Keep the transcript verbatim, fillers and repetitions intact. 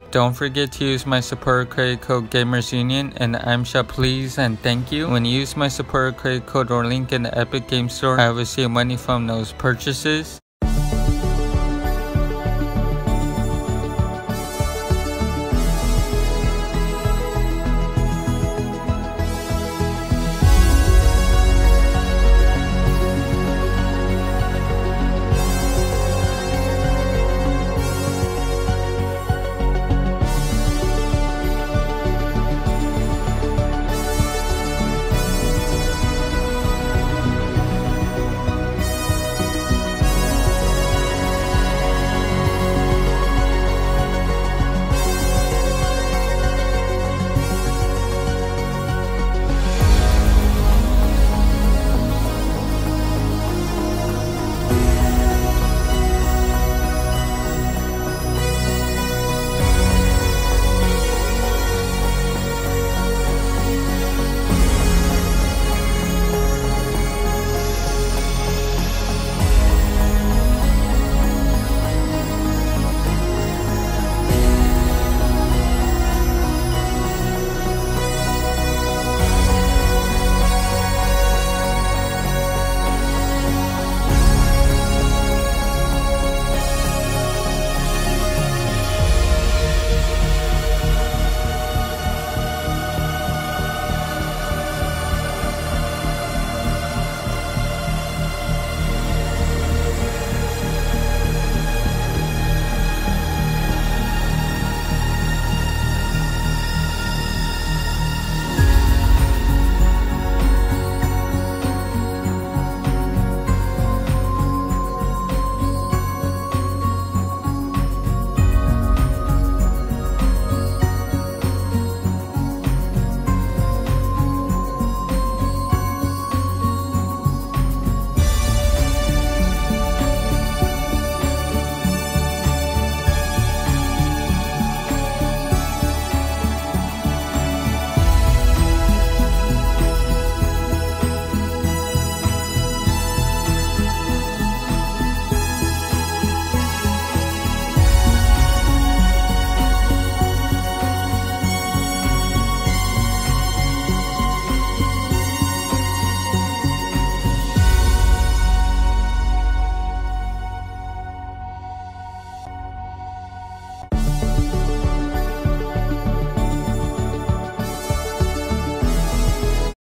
Don't forget to use my support credit code Gamers Union and I'm Sha, please and thank you. When you use my support credit code or link in the Epic Game Store, I will receive money from those purchases.